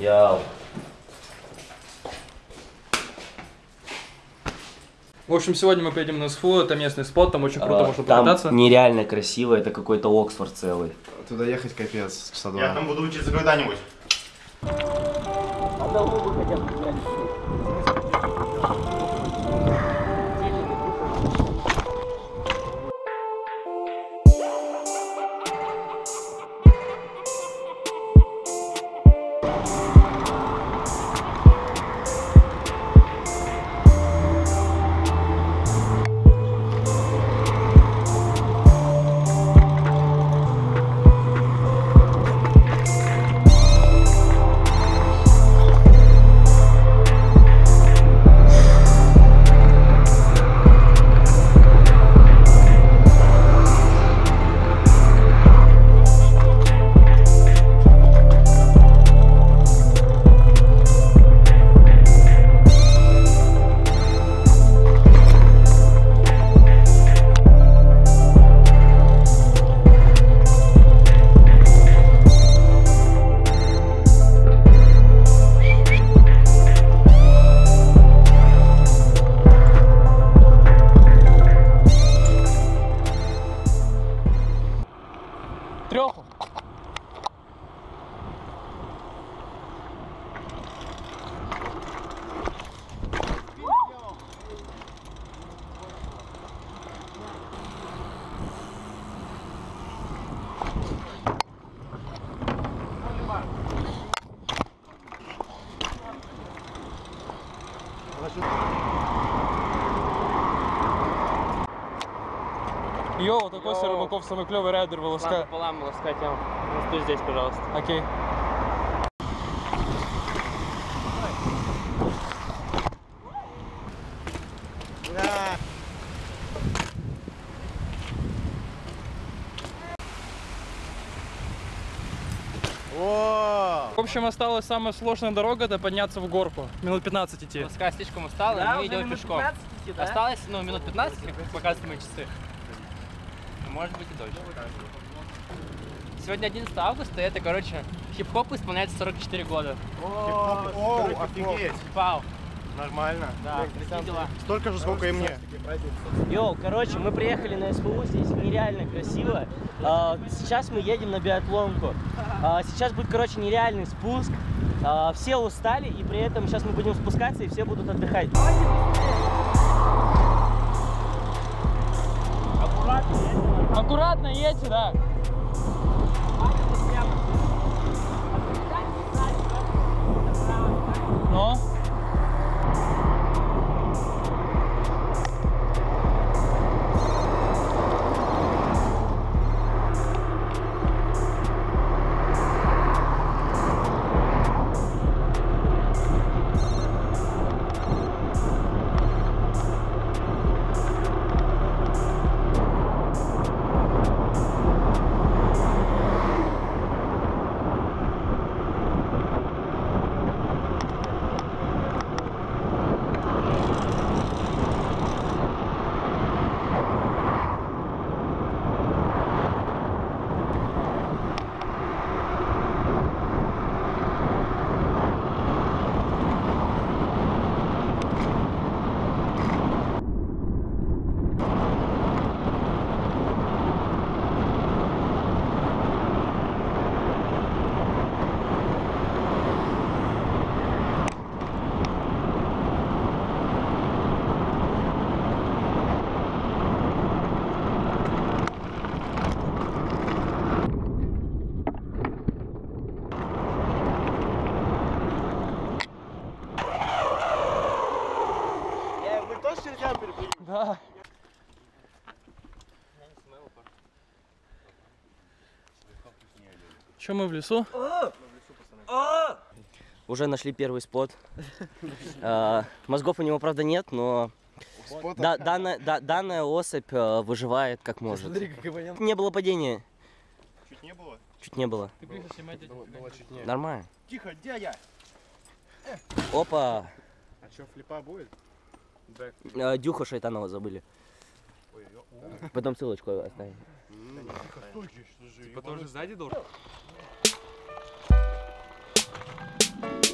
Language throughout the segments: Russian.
Яу. В общем, сегодня мы поедем на СФУ, это местный спот, там очень круто можно покататься. Там нереально красиво, это какой-то Оксфорд целый. Туда ехать капец, часа 2. Я там буду учиться когда-нибудь. А давно бы хотя бы взяли. Трёху. Йоу, такой Рыбаков, самый клевый райдер волоска. Пополам волоска тема. Стой здесь, пожалуйста. Окей. В общем, осталась самая сложная дорога, это подняться в горку. Минут 15 идти. Волоска слишком устала, Да, мы идем пешком. идти, да? Осталось, минут 15, как показывают мои часы. Может быть и дольше. Сегодня 11 августа, и это, короче, хип-хоп исполняется 44 года. О, офигеть. Вау. Нормально. Да, такие дела. Столько же, сколько и мне. Йоу, короче, мы приехали на СФУ, здесь нереально красиво. Сейчас мы едем на биатлонку. Сейчас будет, короче, нереальный спуск. Все устали, и при этом сейчас мы будем спускаться, и все будут отдыхать. Аккуратно едьте, да. Но. Да. Че, мы в лесу? Уже нашли первый спот. Мозгов у него, правда, нет, но данная особь выживает как может. Не было падения. Чуть не было? Чуть не было. Было чуть не. Нормально. Тихо, дядя! Опа. А что, флипа будет? Дюха Шайтанова забыли. Потом ссылочку оставим. Типа тоже сзади должен?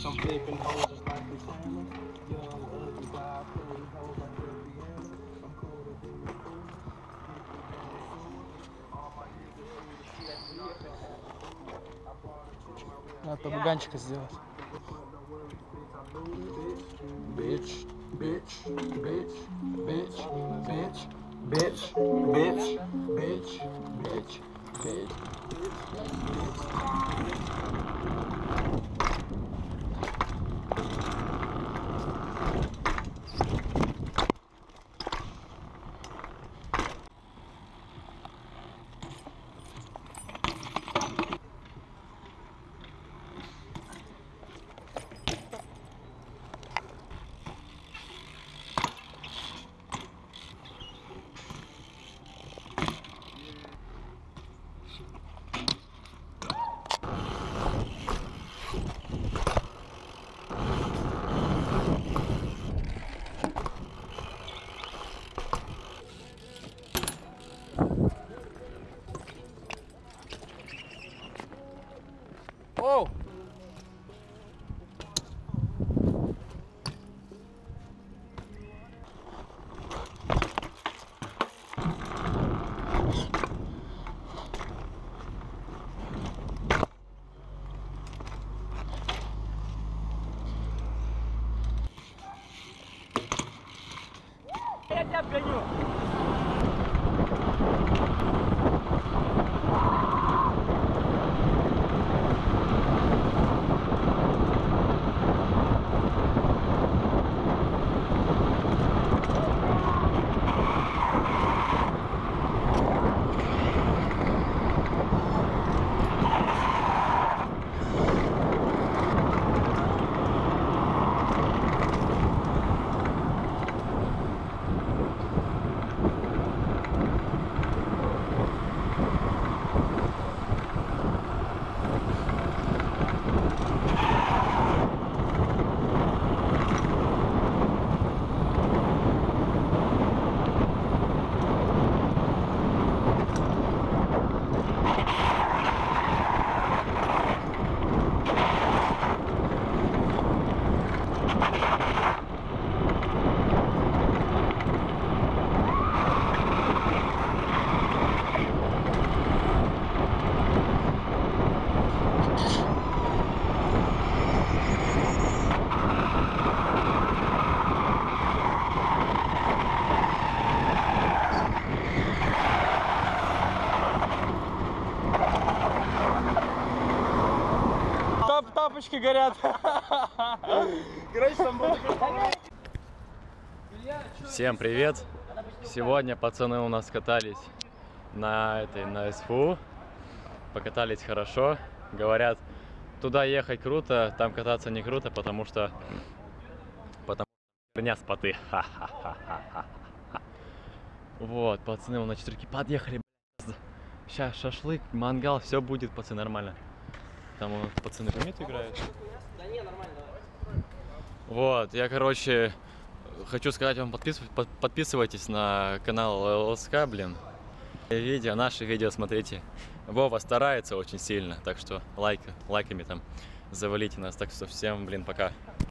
Надо табуганчика сделать. Bitch, bitch, bitch, bitch, bitch, bitch, bitch, bitch, bitch, bitch. Оу! Я тебя обгоню. Тапочки горят. Короче, там был... Всем привет! Сегодня пацаны у нас катались на СФУ. Покатались хорошо. Говорят, туда ехать круто, там кататься не круто, потому что херня споты. Вот, пацаны, на четверки подъехали. Сейчас шашлык, мангал, все будет, пацаны, нормально. Там пацаны помит играют. Да не, нормально. Вот, я, короче, хочу сказать вам, подписывайтесь на канал ЛСК, блин. Наши видео смотрите. Вова старается очень сильно, так что лайками там завалите нас. Так что всем, блин, пока.